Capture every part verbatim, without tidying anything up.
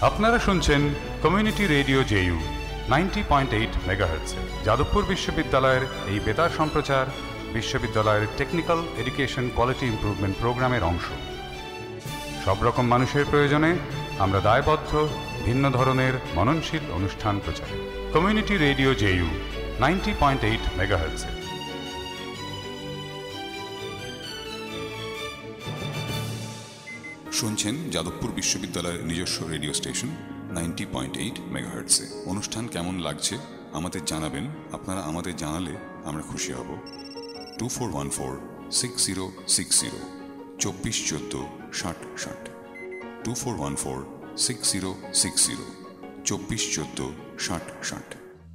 আপনারা শুনছেন community radio JU ninety point eight megahertz. Jadavpur বিশ্ববিদ্যালয়ের এই বেতার সম্প্রচার বিশ্ববিদ্যালয়ের টেকনিক্যাল এডুকেশন কোয়ালিটি ইমপ্রুভমেন্ট প্রোগ্রামের অংশ। সব রকম মানুষের প্রয়োজনে আমরা দায়বদ্ধ ভিন্ন ধরনের মননশীল অনুষ্ঠান প্রচারে। Community radio JU ninety point eight megahertz. শুনছেন যাদবপুর বিশ্ববিদ্যালয়ের নিজস্ব radio station ninety point eight মেগাহার্টজে। অনুষ্ঠান কেমন লাগছে আমাদের জানাবেন। আপনারা আমাদের জানালে আমরা খুশি হব। Two four one four six zero six zero চব্বিশ চোদ্দো ষাট ষাট two four one four six zero six zero চব্বিশ চোদ্দো ষাট ষাট।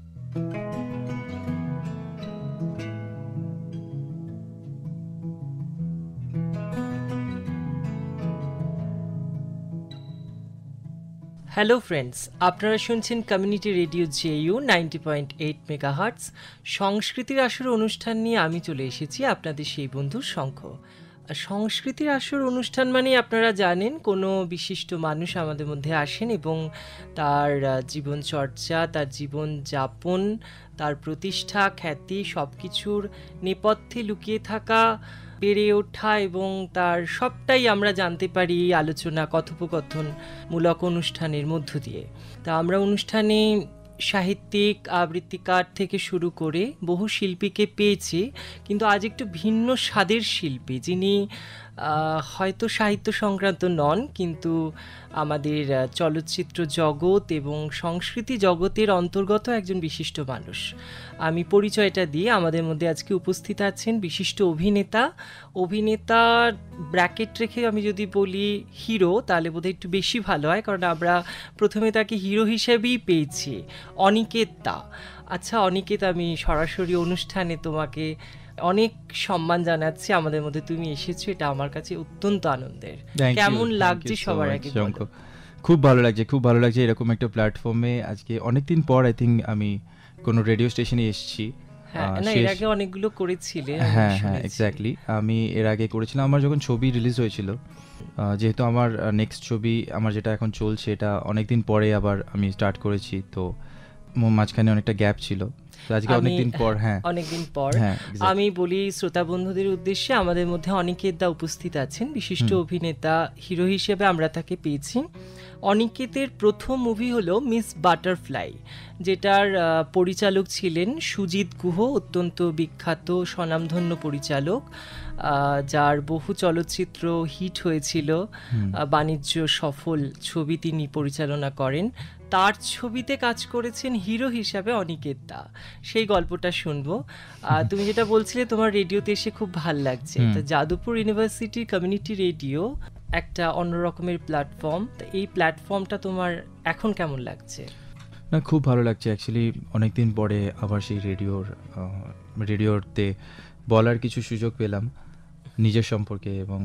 হ্যালো ফ্রেন্ডস, আপনারা শুনছেন community radio JU ninety point eight megahertz. সংস্কৃতির আসর অনুষ্ঠান নিয়ে আমি চলে এসেছি, আপনাদের সেই বন্ধু শঙ্খ। সংস্কৃতির আসর অনুষ্ঠান মানে আপনারা জানেন, কোনো বিশিষ্ট মানুষ আমাদের মধ্যে আসেন এবং তার জীবনচর্চা, তার জীবনযাপন, তার প্রতিষ্ঠা, খ্যাতি সব কিছুর নেপথ্যে লুকিয়ে থাকা, বেড়ে ওঠা এবং তার সবটাই আমরা জানতে পারি এই আলোচনা কথোপকথনমূলক অনুষ্ঠানের মধ্য দিয়ে। তা আমরা অনুষ্ঠানে সাহিত্যিক, আবৃত্তিকার থেকে শুরু করে বহু শিল্পীকে পেয়েছি, কিন্তু আজ একটু ভিন্ন স্বাদের শিল্পী, যিনি হয়তো সাহিত্য সংক্রান্ত নন, কিন্তু আমাদের চলচ্চিত্র জগৎ এবং সংস্কৃতি জগতের অন্তর্গত একজন বিশিষ্ট মানুষ। আমি পরিচয়টা দিয়ে আমাদের মধ্যে আজকে উপস্থিত আছেন বিশিষ্ট অভিনেতা। অভিনেতার ব্র্যাকেট রেখে আমি যদি বলি হিরো, তাহলে বোধহয় একটু বেশি ভালো হয়, কারণ আমরা প্রথমে তাকে হিরো হিসেবেই পেয়েছি, অনিকেত দা। আচ্ছা অনিকেত, আমি সরাসরি অনুষ্ঠানে তোমাকে অনেক সম্মান জানাচ্ছি, আমাদের মধ্যে তুমি এসেছো, এটা আমার কাছে অত্যন্ত আনন্দের। কেমন লাগছে সবার আগে? খুব ভালো লাগছে, খুব ভালো লাগছে এরকম একটা প্ল্যাটফর্মে আজকে অনেকদিন পর আই থিঙ্ক আমি কোনো রেডিও স্টেশনে এসেছি। হ্যাঁ, না এর আগে অনেকগুলো করেছিলে। হ্যাঁ হ্যাঁ এক্স্যাক্টলি, আমি এর আগে করেছিলাম আমার যখন ছবি রিলিজ হয়েছিল। যেহেতু আমার নেক্সট ছবি আমার যেটা এখন চলছে, এটা অনেকদিন পরে আবার আমি স্টার্ট করেছি, তো মাঝখানে অনেকটা গ্যাপ ছিল। আজকে অনেকদিন পর হ্যাঁ অনেকদিন পর আমি বলি শ্রোতা বন্ধুদের উদ্দেশ্যে, আমাদের মধ্যে অনিকেত দা উপস্থিত আছেন, বিশিষ্ট অভিনেতা, হিরো হিসেবে আমরা তাকে পেয়েছি। অনিকেতের প্রথম মুভি হলো মিস বাটারফ্লাই, যেটার পরিচালক ছিলেন সুজিত গুহ, অত্যন্ত বিখ্যাত স্বনামধন্য পরিচালক, যার বহু চলচ্চিত্র হিট হয়েছিল, বাণিজ্য সফল ছবি তিনি পরিচালনা করেন। তার ছবিতে কাজ করেছেন হিরো হিসাবে অনিকেত দা, সেই গল্পটা শুনবো। তুমি যেটা বলছিলে তোমার রেডিওতে এসে খুব ভাল লাগছে, তো যাদবপুর ইউনিভার্সিটি কমিউনিটি রেডিও একটা অন্যরকমের প্ল্যাটফর্ম, তো এই প্ল্যাটফর্মটা তোমার এখন কেমন লাগছে? না খুব ভালো লাগছে অ্যাকচুয়ালি, অনেকদিন পরে আবার সেই রেডিওর রেডিওতে বলার কিছু সুযোগ পেলাম নিজের সম্পর্কে, এবং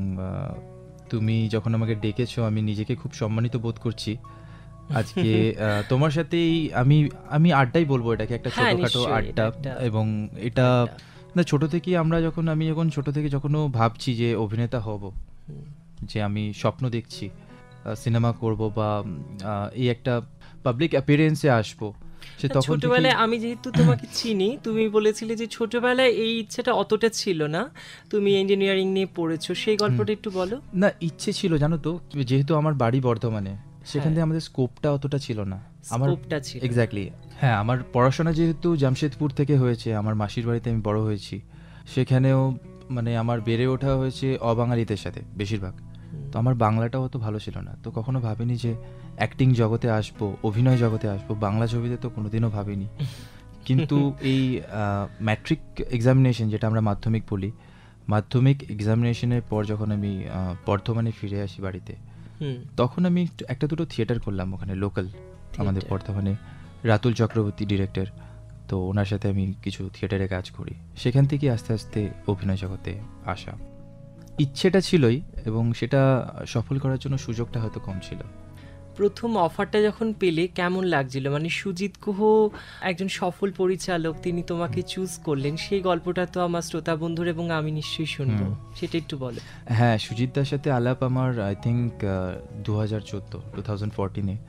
তুমি যখন আমাকে ডেকেছো আমি নিজেকে খুব সম্মানিত বোধ করছি আজকে তোমার সাথেই। আমি আমি আড্ডাই বলবো এটাকে, একটা ছোটখাটো আড্ডা। এবং এটা না ছোট থেকে আমরা যখন আমি যখন ছোট থেকে যখনও ভাবছি যে অভিনেতা হব, যে আমি স্বপ্ন দেখছি সিনেমা করব বা এই একটা পাবলিক অ্যাপিয়ারেন্সে আসবো, সে তখন ছোটবেলায় আমি যেহেতু তোমাকে চিনি, তুমি বলেছিলে যে ছোটবেলায় এই ইচ্ছেটা অতটা ছিল না, তুমি ইঞ্জিনিয়ারিং নিয়ে পড়েছো, সেই গল্পটা একটু বলো না। ইচ্ছে ছিল জানো তো, যেহেতু আমার বাড়ি বর্ধমানে, সেখান থেকে আমাদের স্কোপটা অতটা ছিল না। আমার এক্স্যাক্টলি হ্যাঁ, আমার পড়াশোনা যেহেতু জামশেদপুর থেকে হয়েছে, আমার মাসির বাড়িতে আমি বড় হয়েছি, সেখানেও মানে আমার বেড়ে ওঠা হয়েছে অবাঙালিদের সাথে বেশিরভাগ, তো আমার বাংলাটাও অত ভালো ছিল না, তো কখনো ভাবিনি যে অ্যাক্টিং জগতে আসবো, অভিনয় জগতে আসবো, বাংলা ছবিতে তো কোনোদিনও ভাবিনি। কিন্তু এই ম্যাট্রিক এক্সামিনেশন, যেটা আমরা মাধ্যমিক বলি, মাধ্যমিক এক্সামিনেশনের পর যখন আমি বর্ধমানে ফিরে আসি বাড়িতে, তখন আমি একটা দুটো থিয়েটার করলাম ওখানে লোকাল আমাদের বর্ধমানে, রাতুল চক্রবর্তী ডিরেক্টর, তো ওনার সাথে আমি কিছু থিয়েটারে কাজ করি। সেখান থেকে আস্তে আস্তে অভিনয় জগতে আসা। ইচ্ছেটা ছিলই, এবং সেটা সফল করার জন্য সুযোগটা হয়তো কম ছিল। প্রথম অফারটা যখন পেলে কেমন লাগছিল? মানে সুজিত গুহ একজন সফল পরিচালক, তিনি তোমাকে চুজ করলেন, সেই গল্পটা তো আমার শ্রোতা বন্ধুর এবং আমি নিশ্চয়ই শুনবো, সেটা একটু বলো। হ্যাঁ, সুজিতদার সাথে আলাপ আমার আই থিঙ্ক দু হাজার চোদ্দো টু থাউজেন্ড ফোরটিনে,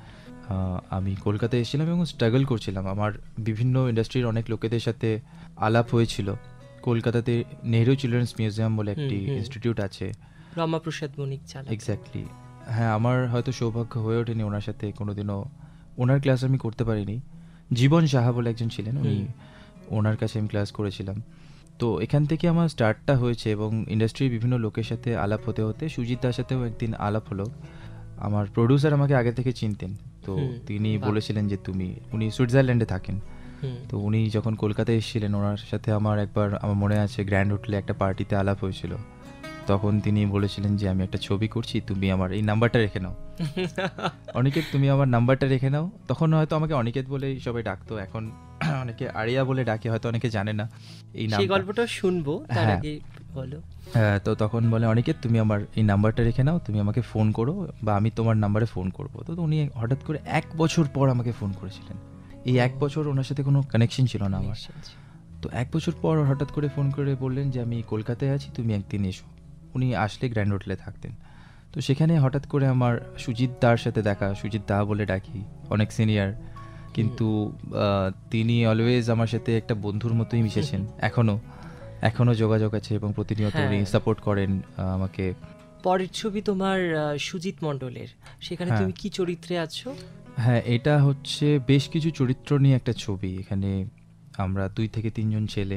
আমি কলকাতায় এসেছিলাম এবং স্ট্রাগল করছিলাম। আমার বিভিন্ন ইন্ডাস্ট্রির অনেক লোকেদের সাথে আলাপ হয়েছিল। কলকাতাতে নেহেরু চিলড্রেন্স মিউজিয়াম বলে একটি ইনস্টিটিউট আছে, রমাপ্রসাদ বণিক চালান। এক্স্যাক্টলি, হ্যাঁ। আমার হয়তো সৌভাগ্য হয়ে ওঠেনি ওনার সাথে কোনোদিনও, ওনার ক্লাস আমি করতে পারিনি। জীবন সাহা বলে একজন ছিলেন, উনি, ওনার কাছে আমি ক্লাস করেছিলাম। তো এখান থেকে আমার স্টার্টটা হয়েছে এবং ইন্ডাস্ট্রির বিভিন্ন লোকের সাথে আলাপ হতে হতে সুজিত দার সাথেও একদিন আলাপ হলো। আমার প্রডিউসার আমাকে আগে থেকে চিনতেন, তো তিনি বলেছিলেন যে তুমি, উনি সুইজারল্যান্ডে থাকেন, তো উনি যখন কলকাতায় এসেছিলেন ওনার সাথে আমার একবার, আমার মনে আছে, গ্র্যান্ড হোটেলে একটা পার্টিতে আলাপ হয়েছিল। তখন তিনি বলেছিলেন যে আমি একটা ছবি করছি, তুমি আমার এই নাম্বারটা রেখে নাও। অনিকেত, তুমি আমার নাম্বারটা রেখে নাও। তখন হয়তো আমাকে অনিকেত বলেই সবাই ডাকতো, এখন অনেকে আরিয়া বলে ডাকে, হয়তো অনেকে জানে না এই নাম। সেই গল্পটা শুনবো, তার আগে বলো। হ্যাঁ, তো তখন বলে অনিকেত তুমি আমার এই নাম্বারটা রেখে নাও, তুমি আমাকে ফোন করো বা আমি তোমার নাম্বারে ফোন করবো। তো উনি হঠাৎ করে এক বছর পর আমাকে ফোন করেছিলেন। এই এক বছর ওনার সাথে কোনো কানেকশন ছিল না আমার। তো এক বছর পর হঠাৎ করে ফোন করে বললেন যে আমি কলকাতায় আছি, তুমি একদিন এসো। উনি আসলে গ্র্যান্ড হোটেলে থাকতেন। তো সেখানে হঠাৎ করে আমার সুজিত দার সাথে দেখা, সুজিত দা বলে ডাকি, অনেক সিনিয়র, কিন্তু তিনি অলওয়েজ আমার সাথে একটা বন্ধুর মতোই মিশেছেন। এখনও এখনও যোগাযোগ আছে এবং প্রতিনিয়ত উনি সাপোর্ট করেন আমাকে। পরের ছবি তোমার সুজিত মণ্ডলের, সেখানে তুমি কি চরিত্রে আছো? হ্যাঁ, এটা হচ্ছে বেশ কিছু চরিত্র নিয়ে একটা ছবি। এখানে আমরা দুই থেকে তিনজন ছেলে,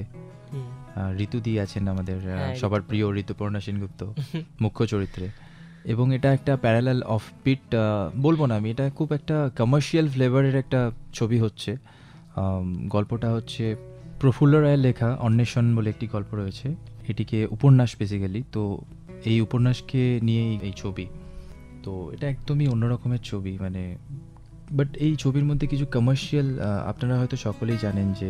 ঋতুদি আছেন আমাদের সবার প্রিয় ঋতুপর্ণা সেনগুপ্ত মুখ্য চরিত্রে, এবং এটা একটা প্যারালাল অফ বিট বলবো না আমি, এটা খুব একটা কমার্শিয়াল ফ্লেভারের একটা ছবি হচ্ছে। গল্পটা হচ্ছে প্রফুল্ল রায়ের লেখা অন্বেষণ বলে একটি গল্প রয়েছে, এটিকে উপন্যাস বেসিক্যালি। তো এই উপন্যাসকে নিয়েই এই ছবি। তো এটা একদমই অন্যরকমের ছবি, মানে বাট এই ছবির মধ্যে কিছু কমার্শিয়াল, আপনারা হয়তো সকলেই জানেন যে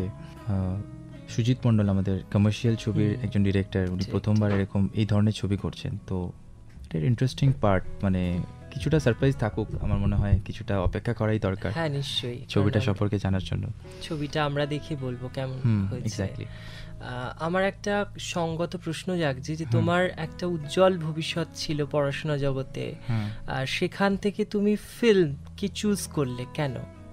সুজিত মণ্ডল আমাদের কমার্শিয়াল ছবির একজন ডিরেক্টর, উনি প্রথমবার এরকম এই ধরনের ছবি করছেন। তো এটার ইন্টারেস্টিং পার্ট, মানে কিছুটা সারপ্রাইজ থাকুক, আমার মনে হয় কিছুটা অপেক্ষা করাই দরকার। হ্যাঁ, নিশ্চয়ই ছবিটা সম্পর্কে জানার জন্য। ছবিটা আমরা দেখে বলবো কেমন হয়েছে। এক্স্যাক্টলি। আমার একটা সঙ্গত প্রশ্ন জাগছে যে তোমার একটা উজ্জ্বল ভবিষ্যৎ ছিল পড়াশোনা জগতে, আর সেখান থেকে তুমি ফিল্ম কি চুজ করলে, কেন?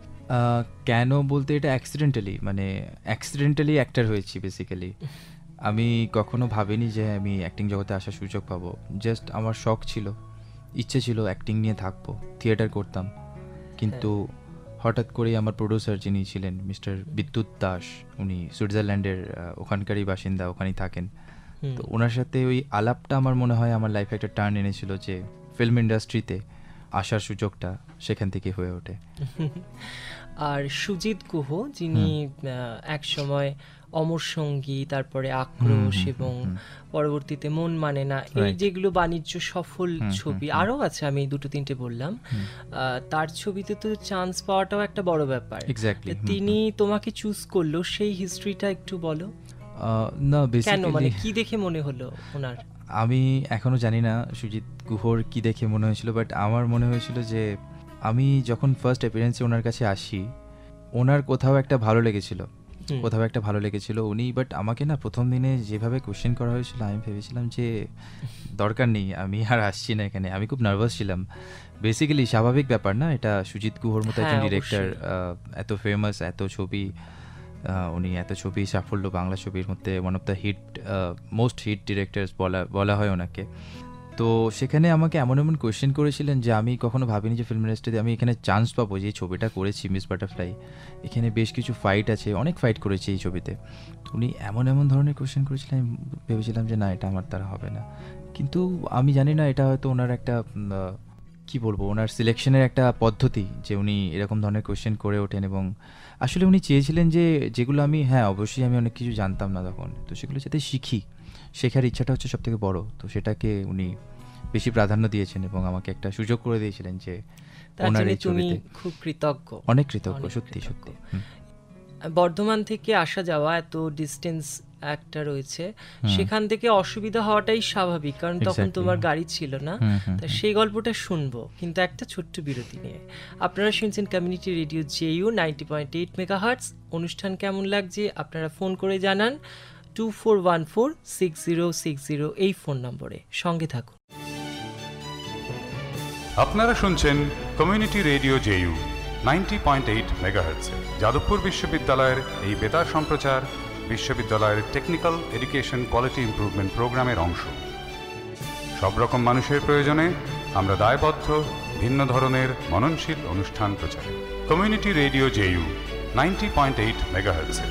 কেন বলতে, এটা অ্যাক্সিডেন্টালি, মানে অ্যাক্সিডেন্টালি অ্যাক্টর হয়েছি বেসিক্যালি। আমি কখনো ভাবিনি যে আমি অ্যাক্টিং জগতে আসার সুযোগ পাবো। জাস্ট আমার শখ ছিল, ইচ্ছে ছিল অ্যাক্টিং নিয়ে থাকবো, থিয়েটার করতাম। কিন্তু হঠাৎ করেই আমার প্রডিউসার যিনি ছিলেন মিস্টার বিদ্যুৎ দাস, উনি সুইজারল্যান্ডের ওখানকারই বাসিন্দা, ওখানেই থাকেন। তো ওনার সাথে ওই আলাপটা আমার মনে হয় আমার লাইফে একটা টার্ন এনেছিল, যে ফিল্ম ইন্ডাস্ট্রিতে আসার সুযোগটা সেখান থেকে হয়ে ওঠে। আর সুজিত গুহ, যিনি এক সময় অমর সঙ্গী, তারপরে আক্রোশ এবং পরবর্তীতে মন মানে না, এই যেগুলো বাণিজ্য সফল ছবি আরও আছে, আমি দুটো তিনটে বললাম, তার ছবিতে তো চান্স পাওয়াটাও একটা বড় ব্যাপার। তিনি তোমাকে চুজ করলো, সেই হিস্ট্রিটা একটু বলো না। কেন, মানে কি দেখে মনে হলো ওনার? আমি এখনো জানি না সুজিত গুহর কি দেখে মনে হয়েছিল, বাট আমার মনে হয়েছিল যে আমি যখন ফার্স্ট অ্যাপিয়ারেন্সে ওনার কাছে আসি, ওনার কোথাও একটা ভালো লেগেছিল, কোথাও একটা ভালো লেগেছিল উনি। বাট আমাকে না প্রথম দিনে যেভাবে কোশ্চেন করা হয়েছিল, আমি ভেবেছিলাম যে দরকার নেই, আমি আর আসছি না এখানে। আমি খুব নার্ভাস ছিলাম। বেসিক্যালি স্বাভাবিক ব্যাপার না, এটা সুজিত গুহর মতো একজন ডিরেক্টর, এত ফেমাস, এত ছবি, উনি এত ছবি সাফল্য, বাংলা ছবির মধ্যে one of the hit, most hit directors বলা বলা হয় ওনাকে। তো সেখানে আমাকে এমন এমন কোয়েশ্চেন করেছিলেন যে আমি কখনো ভাবিনি যে ফিল্ম ইন্ডাস্ট্রিতে আমি এখানে চান্স পাবো। যে ছবিটা করেছি মিস বাটারফ্লাই, এখানে বেশ কিছু ফাইট আছে, অনেক ফাইট করেছি এই ছবিতে। উনি এমন এমন ধরনের কোয়েশ্চেন করেছিলেন, আমি ভেবেছিলাম যে না, এটা আমার দ্বারা হবে না। কিন্তু আমি জানি না, এটা হয়তো ওনার একটা কি বলবো, ওনার সিলেকশনের একটা পদ্ধতি, যে উনি এরকম ধরনের কোয়েশ্চেন করে ওঠেন। এবং আসলে উনি চেয়েছিলেন যে যেগুলো আমি, হ্যাঁ অবশ্যই আমি অনেক কিছু জানতাম না তখন, তো সেগুলো যাতে শিখি, শেখার ইচ্ছাটা হচ্ছে সব থেকে বড়। তো সেটাকে উনি বেশি প্রাধান্য দিয়েছেন এবং আমাকে একটা সুযোগ করে দিয়েছিলেন যে ওনার এই ছবিতে। খুব কৃতজ্ঞ, অনেক কৃতজ্ঞ, সত্যি সত্যি। বর্ধমান থেকে আসা যাওয়া, এত ডিস্টেন্স একটা রয়েছে, সেখান থেকে অসুবিধা হওয়াটাই স্বাভাবিক, কারণ তখন তোমার গাড়ি ছিল না। তা সেই গল্পটা শুনবো, কিন্তু একটা ছোট্ট বিরতি নিয়ে। আপনারা শুনছেন community radio JU ninety point eight megahertz. অনুষ্ঠান কেমন লাগছে আপনারা ফোন করে জানান two four one four six zero six zero এই ফোন নম্বরে। সঙ্গে থাকুন। আপনারা শুনছেন community radio JU ninety point eight মেগাহার্টজে। যাদবপুর বিশ্ববিদ্যালয়ের এই বেতার সম্প্রচার বিশ্ববিদ্যালয়ের টেকনিক্যাল এডুকেশন কোয়ালিটি ইমপ্রুভমেন্ট প্রোগ্রামের অংশ। সব রকম মানুষের প্রয়োজনে আমরা দায়বদ্ধ ভিন্ন ধরনের মননশীল অনুষ্ঠান প্রচারে। Community radio JU ninety point eight মেগাহার্টজে।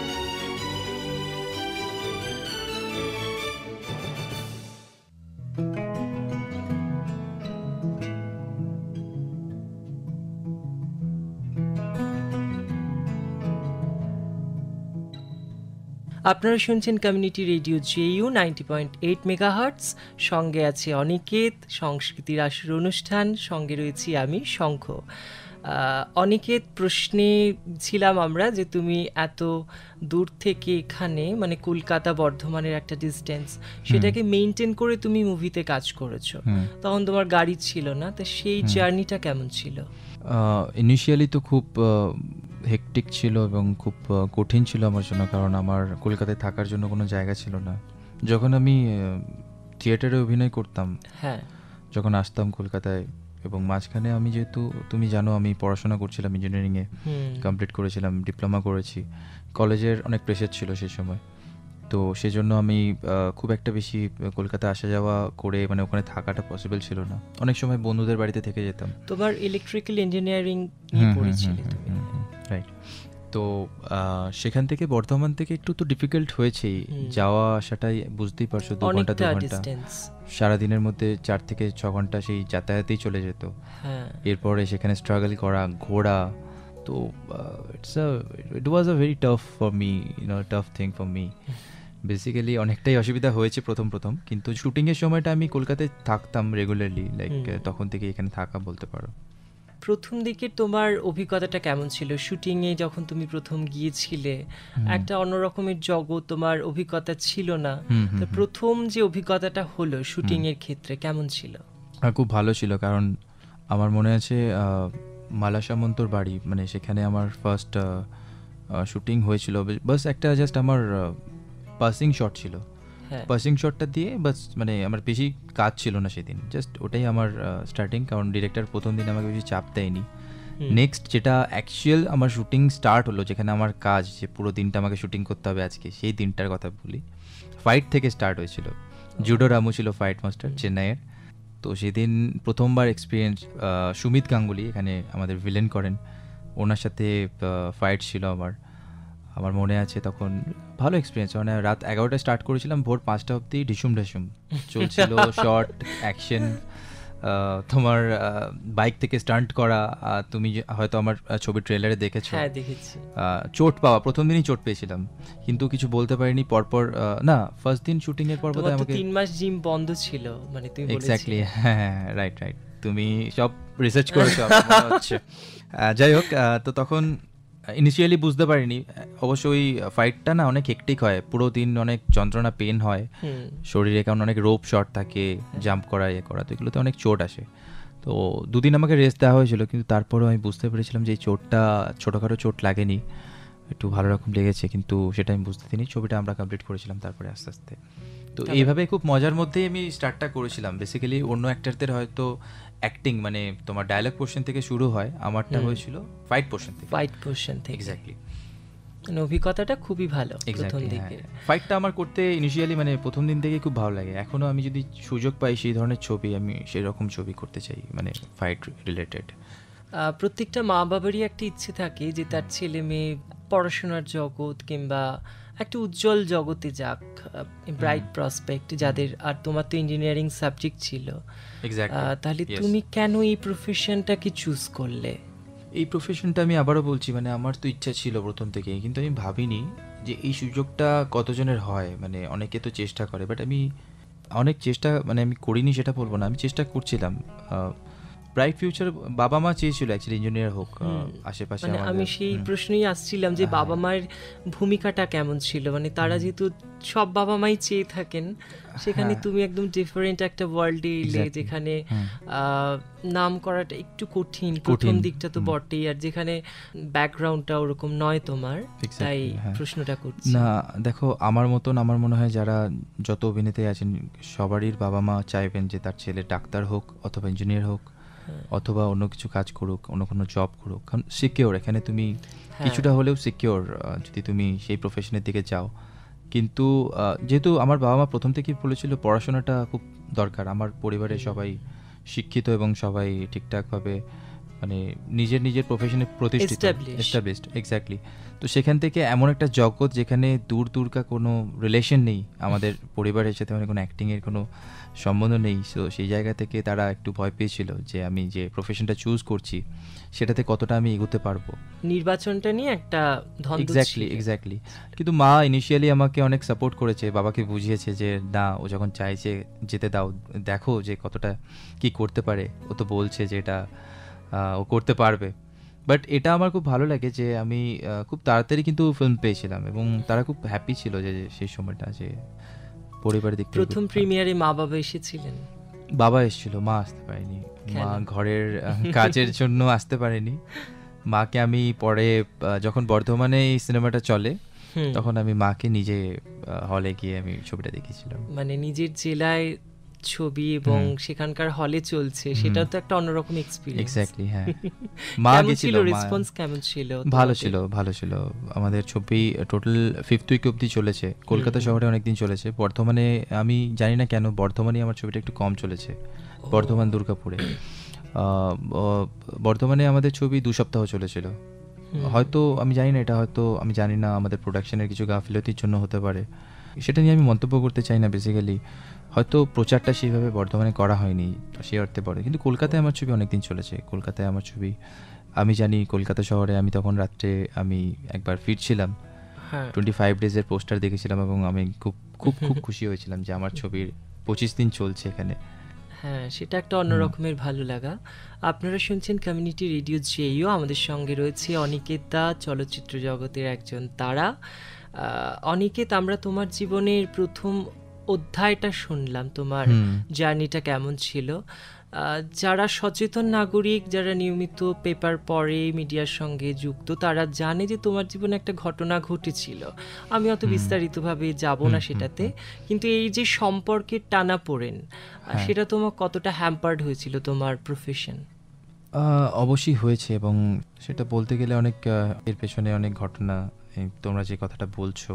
আপনারা শুনছেন community radio JU ninety point eight megahertz. সঙ্গে আছে অনিকেত, সংস্কৃতির আসর অনুষ্ঠান, সঙ্গে রয়েছি আমি শঙ্খ। অনিকেত, প্রশ্নে ছিলাম আমরা যে তুমি এত দূর থেকে এখানে, মানে কলকাতা বর্ধমানের একটা ডিস্টেন্স, সেটাকে মেনটেন করে তুমি মুভিতে কাজ করেছো। তখন তোমার গাড়ি ছিল না, তো সেই জার্নিটা কেমন ছিল? ইনিশিয়ালি তো খুব হেকটিক ছিল এবং খুব কঠিন ছিল আমার জন্য, কারণ আমার কলকাতায় থাকার জন্য কোনো জায়গা ছিল না। যখন আমি থিয়েটারে অভিনয় করতাম, হ্যাঁ, যখন আসতাম কলকাতায়, এবং মাঝখানে আমি যেহেতু তুমি জানো আমি পড়াশোনা করছিলাম, ইঞ্জিনিয়ারিংয়ে কমপ্লিট করেছিলাম, ডিপ্লোমা করেছি, কলেজের অনেক প্রেশার ছিল সেই সময়, তো সেজন্য আমি খুব একটা বেশি কলকাতা আসা যাওয়া করে মানে ওখানে থাকাটা পসিবল ছিল না। অনেক সময় বন্ধুদের বাড়িতে থেকে যেতাম। তোমার ইলেকট্রিক্যাল ইঞ্জিনিয়ারিং নিয়ে পড়েছিলে তুমি, রাইট? তো সেখান থেকে বর্ধমান থেকে একটু তো ডিফিকাল্ট হয়েছেই, যাওয়া আসাটাই বুঝতেই পারছো, দু ঘন্টা দু ঘন্টা সারাদিনের মধ্যে চার থেকে ছ ঘন্টা সেই যাতায়াতেই চলে যেত। এরপরে সেখানে স্ট্রাগল করা, ঘোরা, তো it's a it was a very tough for me, you know, tough thing for me basically. অনেকটাই অসুবিধা হয়েছে প্রথম প্রথম, কিন্তু শুটিংয়ের সময়টা আমি কলকাতায় থাকতাম রেগুলারলি, লাইক তখন থেকে এখানে থাকা বলতে পারো। প্রথম দিকে তোমার অভিজ্ঞতাটা কেমন ছিল শুটিংয়ে? যখন তুমি প্রথম গিয়েছিলে, একটা অন্যরকমের জগৎ, তোমার অভিজ্ঞতা ছিল না, তো প্রথম যে অভিজ্ঞতাটা হলো শুটিংয়ের ক্ষেত্রে কেমন ছিল? খুব ভালো ছিল, কারণ আমার মনে আছে মালা সামন্তর বাড়ি, মানে সেখানে আমার ফার্স্ট শুটিং হয়েছিল। বাস একটা জাস্ট আমার পাসিং শট ছিল, পাসিং শটটা দিয়ে বাস, মানে আমার বেশি কাজ ছিল না সেদিন, জাস্ট ওটাই আমার স্টার্টিং, কারণ ডিরেক্টর প্রথম দিন আমাকে বেশি চাপ দেয়নি। নেক্সট যেটা অ্যাকচুয়াল আমার শুটিং স্টার্ট হলো, যেখানে আমার কাজ, যে পুরো দিনটা আমাকে শুটিং করতে হবে আজকে, সেই দিনটার কথা বলি, ফাইট থেকে স্টার্ট হয়েছিল। জুডো রামু ছিল ফাইট মাস্টার চেন্নাইয়ের, তো সেদিন প্রথমবার এক্সপিরিয়েন্স, সুমিত গাঙ্গুলি এখানে আমাদের ভিলেন করেন, ওনার সাথে ফাইট ছিল আমার। আমার মনে আছে তখন ভালো এক্সপিরিয়েন্স, মানে রাত এগারোটায় স্টার্ট করেছিলাম, ভোর পাঁচটা অবধি ঢিসুম ঢিসুম চলছিল, শর্ট অ্যাকশন, তোমার বাইক থেকে স্টান্ট করা। তুমি হয়তো আমার ছবি ট্রেলারে দেখেছো, চোট পাওয়া, প্রথম দিনই চোট পেয়েছিলাম, কিন্তু কিছু বলতে পারিনি। পরপর না, ফার্স্ট দিন শুটিং এর পর বোধহয় আমাকে তিন মাস জিম বন্ধ ছিল, মানে তুমি বলেছিলে। এক্স্যাক্টলি, হ্যাঁ, রাইট রাইট, তুমি সব রিসার্চ করেছো মনে হচ্ছে। যাই হোক, তো তখন ইনিশিয়ালি বুঝতে পারিনি। অবশ্য ওই ফাইটটা না অনেক হেকটিক হয়, পুরো দিন অনেক যন্ত্রণা, পেন হয় শরীরে, কারণ অনেক রোপ শট থাকে, জাম্প করা, ইয়ে করা, তো এগুলোতে অনেক চোট আসে। তো দুদিন আমাকে রেস্ট দেওয়া হয়েছিল, কিন্তু তারপরেও আমি বুঝতে পেরেছিলাম যে এই চোটটা ছোটোখাটো চোট লাগেনি, একটু ভালো রকম লেগেছে, কিন্তু সেটা আমি বুঝতে দিইনি। ছবিটা আমরা কমপ্লিট করেছিলাম তারপরে আস্তে আস্তে। তো এইভাবে খুব মজার মধ্যেই আমি স্টার্টটা করেছিলাম। বেসিক্যালি অন্য অ্যাক্টারদের হয়তো অ্যাক্টিং, মানে তোমার ডায়লগ পোর্শন থেকে শুরু হয়, আমারটা হয়েছিল ফাইট পোর্শন থেকে। ফাইট পোর্শন থেকে, এক্স্যাক্টলি। মানে অভিজ্ঞতাটা খুবই ভালো প্রথম দিকে। ফাইটটা আমার করতে ইনিশিয়ালি, মানে প্রথম দিন থেকে খুব ভালো লাগে। এখনও আমি যদি সুযোগ পাই সেই ধরনের ছবি, আমি সেই রকম ছবি করতে চাই, মানে ফাইট রিলেটেড। প্রত্যেকটা মা বাবারই একটা ইচ্ছে থাকে যে তার ছেলে মেয়ে পড়াশোনার জগৎ কিংবা একটা উজ্জ্বল জগতে যাক, ব্রাইট প্রসপেক্ট যাদের। আর তোমার তো ইঞ্জিনিয়ারিং সাবজেক্ট ছিল, তাহলে তুমি কেন এই প্রফেশনটাকে চুজ করলে? এই প্রফেশনটা আমি আবারও বলছি, মানে আমার তো ইচ্ছা ছিল প্রথম থেকেই, কিন্তু আমি ভাবিনি যে এই সুযোগটা কতজনের হয়। মানে অনেকে তো চেষ্টা করে, বাট আমি অনেক চেষ্টা, মানে আমি করিনি সেটা বলবো না, আমি চেষ্টা করছিলাম। ব্রাইট ফিউচার বাবা মা চেয়েছিল অ্যাকচুয়ালি ইঞ্জিনিয়ার হোক আশেপাশে। মানে আমি সেই প্রশ্নই আসছিলাম যে বাবা মায়ের ভূমিকাটা কেমন ছিল, মানে তারা যেহেতু সব বাবা মাই চেয়ে থাকেন, সেখানে তুমি একদম ডিফারেন্ট একটা ওয়ার্ল্ডে এলে, যেখানে নাম করাটা একটু কঠিন, প্রথম দিকটা তো বটেই, আর যেখানে ব্যাকগ্রাউন্ডটা ওরকম নয় তোমার, তাই প্রশ্নটা করছি। না দেখো, আমার মতন আমার মনে হয় যারা যত অভিনেতাই আছেন সবারই বাবা মা চাইবেন যে তার ছেলে ডাক্তার হোক অথবা ইঞ্জিনিয়ার হোক, অথবা অন্য কিছু কাজ করুক, অন্য কোনো জব করুক, কারণ সিকিওর এখানে তুমি কিছুটা হলেও সিকিওর যদি তুমি সেই প্রফেশনের দিকে যাও। কিন্তু যেহেতু আমার বাবা মা প্রথম থেকেই বলেছিল পড়াশোনাটা খুব দরকার, আমার পরিবারে সবাই শিক্ষিত এবং সবাই ঠিকঠাকভাবে মানে নিজের নিজের প্রফেশনে প্রতিষ্ঠিত, এস্টাবলিশড। এক্স্যাক্টলি। তো সেখান থেকে এমন একটা জগৎ যেখানে দূর দূরকা কোনো রিলেশন নেই আমাদের পরিবারের সাথে, মানে কোনো অ্যাক্টিংয়ের কোনো সম্বন্ধ নেই। সো সেই জায়গা থেকে তারা একটু ভয় পেয়েছিল যে আমি যে প্রফেশনটা চুজ করছি সেটাতে কতটা আমি এগোতে পারবো, নির্বাচনটা নিয়ে একটা দ্বন্দ্ব। এক্স্যাক্টলি এক্স্যাক্টলি কিন্তু মা ইনিশিয়ালি আমাকে অনেক সাপোর্ট করেছে, বাবাকে বুঝিয়েছে যে না, ও যখন চাইছে যেতে দাও, দেখো যে কতটা কি করতে পারে, ও তো বলছে যে এটা ও করতে পারবে। বাট এটা আমার খুব ভালো লাগে যে আমি খুব তাড়াতাড়ি কিন্তু ফিল্ম পেয়েছিলাম এবং তারা খুব হ্যাপি ছিল যে সেই সময়টা, যে পরিবারের দিক থেকে। প্রথম প্রিমিয়ারে মা বাবা এসেছিলেন? বাবা এসেছিল, মা আসতে পারেনি, মা ঘরের কাজের জন্য আসতে পারেনি। মাকে আমি পরে যখন বর্ধমানে এই সিনেমাটা চলে তখন আমি মাকে নিজে হলে গিয়ে আমি ছবিটা দেখেছিলাম। মানে নিজের জেলায় ছবি এবং সেখানকার হলে চলছে, সেটা তো একটা অন্যরকম এক্সপেরিয়েন্স। এক্স্যাক্টলি, হ্যাঁ। মা গেছিল, রেসপন্স কেমন ছিল? ভালো ছিল, ভালো ছিল। আমাদের ছবি টোটাল ফিফথ উইক অবধি চলেছে, কলকাতা শহরে অনেকদিন চলেছে। বর্ধমানে আমি জানি না কেন বর্ধমানে আমার ছবিটা একটু কম চলেছে, বর্ধমান দুর্গাপুরে। বর্ধমানে আমাদের ছবি দু সপ্তাহ চলেছিল, হয়তো আমি জানি না, এটা হয়তো আমি জানি না আমাদের প্রোডাকশনের কিছু গাফিলতির জন্য হতে পারে, সেটা নিয়ে আমি মন্তব্য করতে চাই না। বেসিক্যালি হয়তো প্রচারটা সেইভাবে বর্ধমানে করা হয়নি, সেই অর্থে পড়ে। কিন্তু কলকাতায় আমার ছবি অনেকদিন চলেছে, কলকাতায় আমার ছবি আমি জানি। কলকাতা শহরে আমি তখন রাত্রে আমি একবার ফিরছিলাম, টোয়েন্টি ফাইভ ডেজের পোস্টার দেখেছিলাম এবং আমি খুব খুব খুব খুশি হয়েছিলাম যে আমার ছবির পঁচিশ দিন চলছে এখানে। হ্যাঁ, সেটা একটা অন্যরকমের ভালো লাগা। আপনারা শুনছেন কমিউনিটি রেডিও জেইউ, আমাদের সঙ্গে রয়েছে অনিকেত দা, চলচ্চিত্র জগতের একজন তারা। অনিকেত, আমরা তোমার জীবনের প্রথম অধ্যায়টা শুনলাম, তোমার জার্নিটা কেমন ছিল। যারা সচেতন নাগরিক, যারা নিয়মিত পেপার পড়ে, মিডিয়ার সঙ্গে যুক্ত, তারা জানে যে তোমার জীবনে একটা ঘটনা ঘটেছিল। আমি অত বিস্তারিতভাবে যাব না সেটাতে, কিন্তু এই যে সম্পর্কের টানাপোড়েন, সেটা তোমার কতটা হ্যাম্পার্ড হয়েছিল তোমার প্রফেশন? অবশ্যই হয়েছে, এবং সেটা বলতে গেলে অনেক এর পেছনে অনেক ঘটনা, তোমরা যে কথাটা বলছো।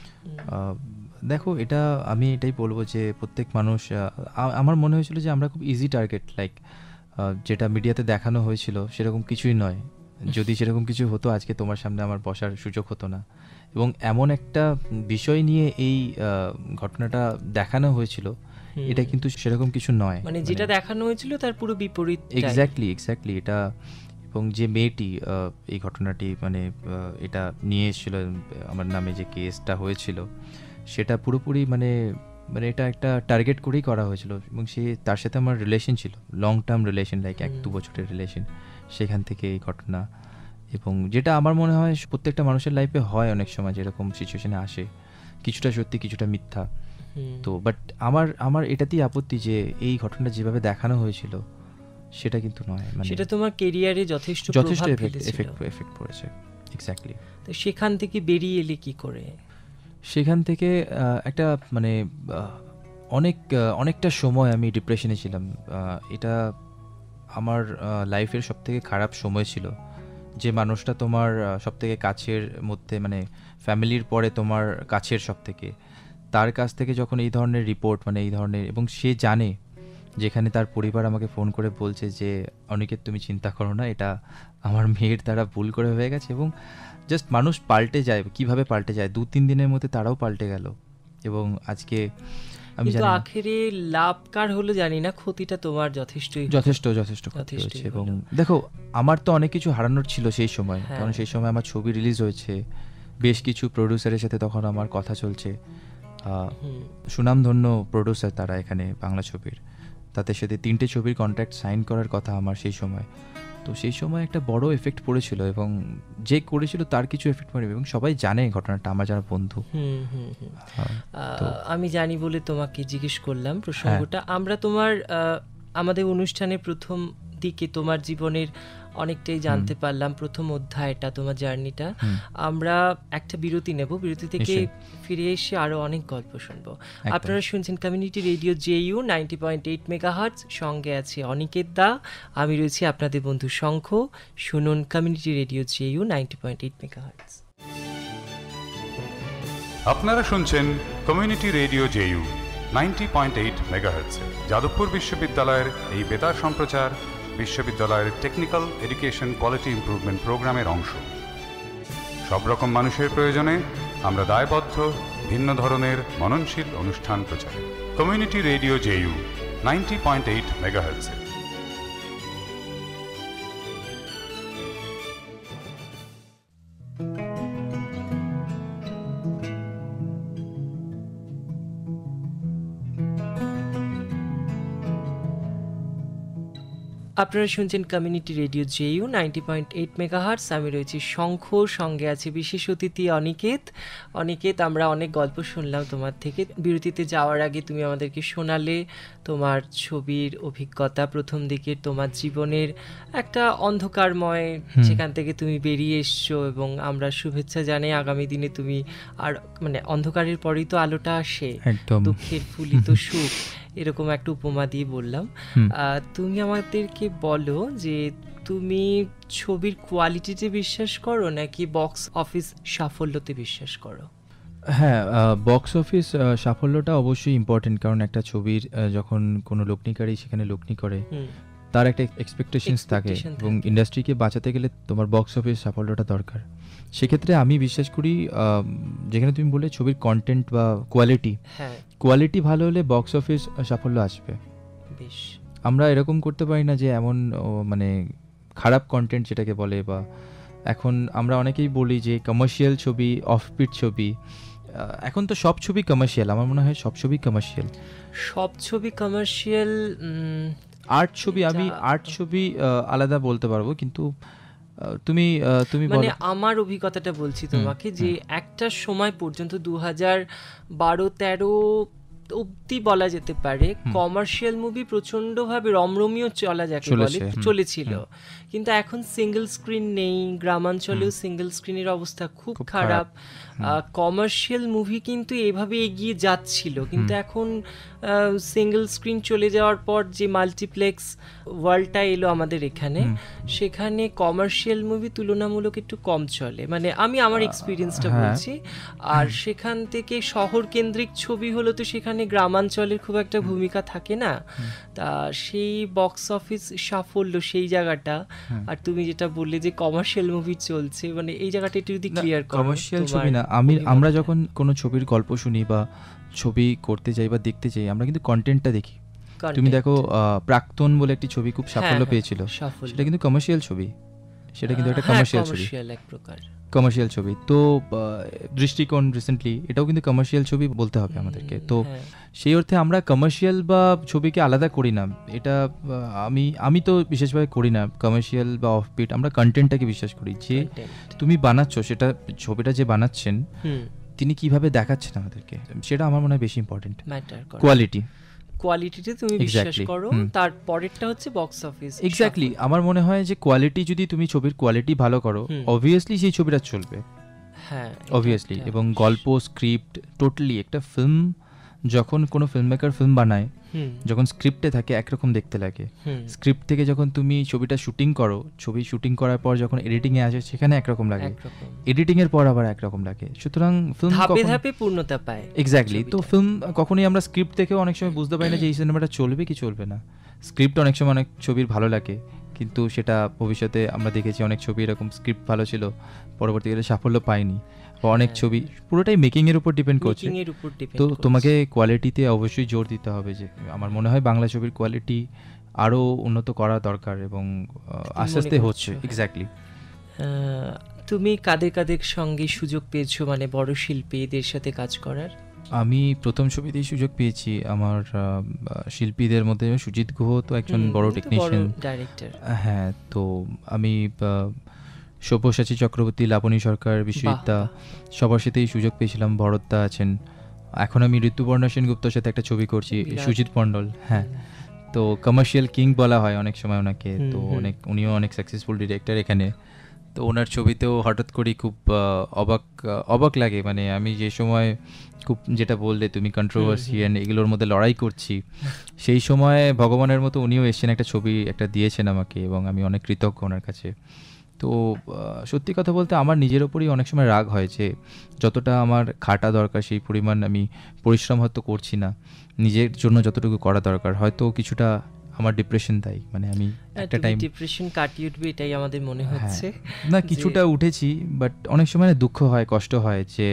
দেখো, এটা আমি এটাই বলবো যে প্রত্যেক মানুষ, আমার মনে হয়েছিল যে আমরা খুব ইজি টার্গেট, লাইক যেটা মিডিয়াতে দেখানো হয়েছিল সেরকম কিছুই নয়। যদি সেরকম কিছু হতো আজকে তোমার সামনে আমার বসার সুযোগ হতো না। এবং এমন একটা বিষয় নিয়ে এই ঘটনাটা দেখানো হয়েছিল, এটা কিন্তু সেরকম কিছু নয়। মানে যেটা দেখানো হয়েছিল তার পুরো বিপরীত। এক্স্যাক্টলি এক্স্যাক্টলি এটা। এবং যে মেয়েটি এই ঘটনাটি মানে এটা নিয়ে এসেছিল, আমার নামে যে কেসটা হয়েছিল, সেটা পুরোপুরি মানে মানে এটা একটা টার্গেট করেই করা হয়েছিল। এবং সে তার সাথে আমার রিলেশন ছিল, লং টার্ম রিলেশন, লাইক এক দু বছরের রিলেশন। সেখান থেকে এই ঘটনা, এবং যেটা আমার মনে হয় প্রত্যেকটা মানুষের লাইফে হয় অনেক সময়, যেরকম সিচুয়েশনে আসে, কিছুটা সত্যি কিছুটা মিথ্যা। তো বাট আমার আমার এটাতেই আপত্তি যে এই ঘটনাটা যেভাবে দেখানো হয়েছিল সেটা কিন্তু নয়। মানে সেটা তোমার ক্যারিয়ারে যথেষ্ট যথেষ্ট এফেক্ট এফেক্ট পড়েছে। এক্স্যাক্টলি। তো সেখান থেকে বেরিয়ে এলে কি করে? সেখান থেকে একটা মানে অনেক অনেকটা সময় আমি ডিপ্রেশনে ছিলাম। এটা আমার লাইফের সবথেকে খারাপ সময় ছিল। যে মানুষটা তোমার সবথেকে কাছের মধ্যে, মানে ফ্যামিলির পরে তোমার কাছের সবথেকে, তার কাছ থেকে যখন এই ধরনের রিপোর্ট, মানে এই ধরনের, এবং সে জানে, যেখানে তার পরিবার আমাকে ফোন করে বলছে যে অনিকেত তুমি চিন্তা করো না, এটা আমার মেয়ের দ্বারা ভুল করে হয়ে গেছে। এবং জাস্ট মানুষ পাল্টে যায়, কিভাবে পাল্টে যায়, দু তিন দিনের মধ্যে তারাও পাল্টে গেল। এবং আজকে আমি জানি আখেরে লাভ কার হলো জানি না, ক্ষতিটা তোমার যথেষ্টই যথেষ্ট যথেষ্ট ক্ষতি হয়েছে। এবং দেখো, আমার তো অনেক কিছু হারানোর ছিল সেই সময়, কারণ সেই সময় আমার ছবি রিলিজ হয়েছে, বেশ কিছু প্রডিউসারের সাথে তখন আমার কথা চলছে, সুনামধন্য প্রডিউসার তারা এখানে বাংলা ছবির, তাদের সাথে তিনটে ছবির কন্ট্রাক্ট সাইন করার কথা আমার সেই সময়। তো সেই সময় একটা বড় এফেক্ট পড়েছিল, এবং যে করেছিল তার কিছু এফেক্ট পড়ে, এবং সবাই জানে ঘটনাটা, আমার যারা বন্ধু। আমি জানি বলে তোমাকে জিজ্ঞেস করলাম প্রসঙ্গটা। আমরা তোমার আমাদের অনুষ্ঠানে প্রথম দিকে তোমার জীবনের অনেকটাই জানতে পারলাম প্রথম অধ্যায়টা তোমার জার্নিটা। আমরা একটা বিরতি নেব, বিরতি থেকে ফিরে এসে আরো অনেক গল্প শুনবো। আপনারা শুনছেন community radio JU ninety point eight megahertz, সঙ্গে আছে অনিকেত দা, আমি রয়েছি আপনাদের বন্ধু শঙ্খ। শুনুন community radio JU ninety point eight megahertz. আপনারা শুনছেন community radio JU ninety point eight megahertz. Jadavpur বিশ্ববিদ্যালয়ের এই বেতার সম্প্রচার বিশ্ববিদ্যালয়ের টেকনিক্যাল এডুকেশন কোয়ালিটি ইমপ্রুভমেন্ট প্রোগ্রামের অংশ। সব রকম মানুষের প্রয়োজনে আমরা দায়বদ্ধ ভিন্ন ধরনের মননশীল অনুষ্ঠান প্রচারে। Community radio JU ninety point eight megahertz. আপনারা শুনছেন community radio JU ninety point eight megahertz. আমি রয়েছি শঙ্খ, সঙ্গে আছে বিশেষ অতিথি অনিকেত। অনিকেত, আমরা অনেক গল্প শুনলাম তোমার থেকে। বিরতিতে যাওয়ার আগে তুমি আমাদেরকে শোনালে তোমার ছবির অভিজ্ঞতা, প্রথম দিকের তোমার জীবনের একটা অন্ধকারময়, সেখান থেকে তুমি বেরিয়ে এসছো এবং আমরা শুভেচ্ছা জানাই আগামী দিনে তুমি আর মানে অন্ধকারের পরেই তো আলোটা আসে, দুঃখের ফুলিত সুখ, এরকম একটা উপমা দিয়ে বললাম। তুমি আমাদেরকে বলো যে তুমি ছবির কোয়ালিটিতে বিশ্বাস করো নাকি বক্স অফিস সাফল্যতে বিশ্বাস করো? হ্যাঁ, বক্স অফিস সাফল্যটা অবশ্যই ইম্পর্টেন্ট, কারণ একটা ছবির যখন কোনো লগ্নিকারী সেখানে লগ্নি করে তার একটা এক্সপেকটেশনস থাকে এবং ইন্ডাস্ট্রিকে বাঁচাতে গেলে তোমার বক্স অফিস সাফল্যটা দরকার। সেক্ষেত্রে আমি বিশ্বাস করি যেখানে তুমি বলে ছবির কন্টেন্ট বা কোয়ালিটি, কোয়ালিটি ভালো হলে বক্স অফিস সাফল্য আসবে। বেশ, আমরা এরকম করতে পারি না যে এমন মানে খারাপ কন্টেন্ট যেটাকে বলে, বা এখন আমরা অনেকেই বলি যে কমার্শিয়াল ছবি, অফবিট ছবি। এখন তো সব ছবি কমার্শিয়াল, আমার মনে হয় সব ছবি কমার্শিয়াল, সব ছবি কমার্শিয়াল। আর্ট ছবি, আমি আর্ট ছবি আলাদা বলতে পারবো, কিন্তু তুমি তুমি মানে আমার অভিজ্ঞতাটা বলছি তোমাকে, যে একটা সময় পর্যন্ত দু হাজার বারো তেরো অব্দি বলা যেতে পারে কমার্শিয়াল মুভি প্রচন্ডভাবে রমরমিও চলা যাকে বলে চলেছিল, কিন্তু এখন সিঙ্গেল স্ক্রিন নেই, গ্রামাঞ্চলেও সিঙ্গেল স্ক্রিনের অবস্থা খুব খারাপ। কমার্শিয়াল মুভি কিন্তু এভাবে এগিয়ে যাচ্ছিল, কিন্তু এখন সিঙ্গেল স্ক্রিন চলে যাওয়ার পর যে মাল্টিপ্লেক্স ওয়ার্ল্ডটা এলো আমাদের এখানে, সেখানে কমার্শিয়াল মুভি তুলনামূলক একটু কম চলে, মানে আমি আমার এক্সপিরিয়েন্সটা বলছি। আর সেখান থেকে শহর কেন্দ্রিক ছবি হলো তো সেখানে গ্রামাঞ্চলের খুব একটা ভূমিকা থাকে না, তা সেই বক্স অফিস সাফল্য সেই জায়গাটা। আর তুমি যেটা বললে যে কমার্শিয়াল মুভি চলছে, মানে এই জায়গাটা একটু যদি ক্লিয়ার করো। কমার্শিয়াল ছবি না, আমি আমরা যখন কোনো ছবির গল্প শুনি বা ছবি করতে যাই বা দেখতে যাই, আমরা কিন্তু কন্টেন্টটা দেখি। তুমি দেখো প্রাক্তন বলে একটি ছবি খুব সাফল্য পেয়েছিল, সেটা কিন্তু কমার্শিয়াল ছবি, সেটা কিন্তু একটা কমার্শিয়াল ছবি, এক প্রকার কমার্শিয়াল ছবি। তো দৃষ্টিকোণ রিসেন্টলি, এটাও কিন্তু কমার্শিয়াল ছবি বলতে হবে আমাদেরকে। তো সেই অর্থে আমরা কমার্শিয়াল বা ছবিকে আলাদা করি না, এটা আমি আমি তো বিশেষভাবে করি না। কমার্শিয়াল বা অফবিট, আমরা কন্টেন্টটাকে বিশ্বাস করি, যে তুমি বানাচ্ছ সেটা, ছবিটা যে বানাচ্ছেন তিনি কিভাবে দেখাচ্ছেন আমাদেরকে, সেটা আমার মনে হয় বেশি ইম্পর্টেন্ট। কোয়ালিটি, কোয়ালিটিতে তুমি বিশ্বাস করো, তার পরেরটা হচ্ছে বক্স অফিস। এক্স্যাক্টলি, আমার মনে হয় যে কোয়ালিটি, যদি তুমি ছবির কোয়ালিটি ভালো করো, অবভিয়াসলি সেই ছবিটা চলবে। হ্যাঁ, অবভিয়াসলি। এবং গল্প, স্ক্রিপ্ট, টোটালি একটা ফিল্ম, যখন কোনো ফিল্ম মেকার ফিল্ম বানায়, যখন স্ক্রিপ্টে থাকে একরকম দেখতে লাগে, স্ক্রিপ্ট থেকে যখন তুমি ছবিটা শুটিং করো, ছবি শুটিং করার পর যখন এডিটিং এ আসে সেখানে একরকম লাগে, এডিটিং এর পর আবার একরকম লাগে। সুতরাং ফিল্ম ধাপে ধাপে পূর্ণতা পায়। এক্স্যাক্টলি। তো ফিল্ম কখনোই আমরা স্ক্রিপ্ট দেখেও অনেক সময় বুঝতে পারি না যে এই সিনেমাটা চলবে কি চলবে না। স্ক্রিপ্ট অনেক সময় অনেক ছবির ভালো লাগে, কিন্তু সেটা ভবিষ্যতে আমরা দেখেছি অনেক ছবি এরকম স্ক্রিপ্ট ভালো ছিল, পরবর্তীকালে সাফল্য পায়নি। অনেক ছবি পুরোটাই মেকিং এর উপর ডিপেন্ড করছে। তো তোমাকে কোয়ালিটিতে অবশ্যই জোর দিতে হবে, যে আমার মনে হয় বাংলা ছবির কোয়ালিটি আরো উন্নত করা দরকার এবং আস্তে আস্তে হচ্ছে। এক্স্যাক্টলি। তুমি কাদের কাদের সঙ্গে সুযোগ পেয়েছো, মানে বড় শিল্পীদের সাথে কাজ করার? আমি প্রথম ছবিতেই সুযোগ পেয়েছি। আমার শিল্পীদের মধ্যে সুজিত গুহ তো একজন বড় টেকনিশিয়ান, ডাইরেক্টর। হ্যাঁ, তো আমি সব্যসাচী চক্রবর্তী, লাবণী সরকার, বিশ্বজিৎদা, সবার সাথেই সুযোগ পেয়েছিলাম। ভরতদা আছেন, এখন আমি ঋতুপর্ণা সেনগুপ্তর সাথে একটা ছবি করছি, সুজিত মণ্ডল। হ্যাঁ, তো কমার্শিয়াল কিং বলা হয় অনেক সময় ওনাকে। তো অনেক উনিও অনেক সাকসেসফুল ডিরেক্টর এখানে। তো ওনার ছবিতেও হঠাৎ করে খুব অবাক অবাক লাগে, মানে আমি যে সময় খুব যেটা বললে তুমি কন্ট্রোভার্সি অ্যান্ড এগুলোর মধ্যে লড়াই করছি, সেই সময় ভগবানের মতো উনিও এসছেন, একটা ছবি একটা দিয়েছেন আমাকে, এবং আমি অনেক কৃতজ্ঞ ওনার কাছে। তো সত্যি কথা বলতে আমার নিজের ওপরই অনেক সময় রাগ হয় যে যতটা আমার খাটা দরকার সেই পরিমাণ আমি পরিশ্রম হয়তো করছি না, নিজের জন্য যতটুকু করা দরকার হয়তো কিছুটা আমার ডিপ্রেশন তাই, মানে আমি একটা টাইম ডিপ্রেশন কাটিয়ে উঠবে এটাই আমাদের মনে হচ্ছে না, কিছুটা উঠেছি, বাট অনেক সময় দুঃখ হয়, কষ্ট হয় যে